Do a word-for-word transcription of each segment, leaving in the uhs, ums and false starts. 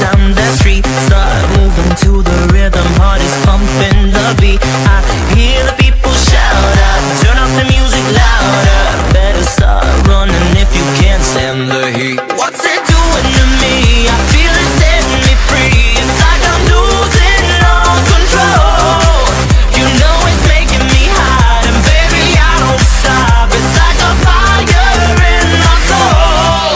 down the street. Start moving to the rhythm, heart is pumping the beat. I hear the people shout out, turn off the music louder. Better start running if you can't stand the heat. What's it doing to me? I feel it setting me free. It's like I'm losing all control. You know it's making me hot, and baby I don't stop. It's like a fire in my soul.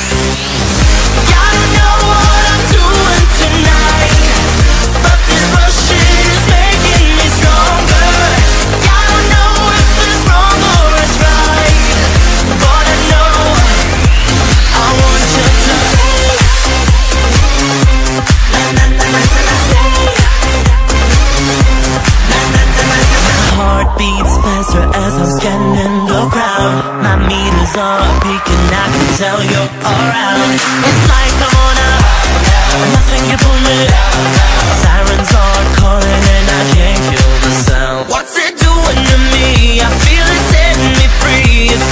I don't know what I'm doing tonight, but this rush is making me stronger. I don't know if it's wrong or it's right, but I know I want you to stay. Na na na na na stay. Na na na na na. My heart beats faster as I'm scanning the crowd. My meters are peaking, I can tell you're around. It's like I'm on a nothing can pull me. Sirens are calling and I can't kill the sound. What's it doing to me? I feel it setting me free. It's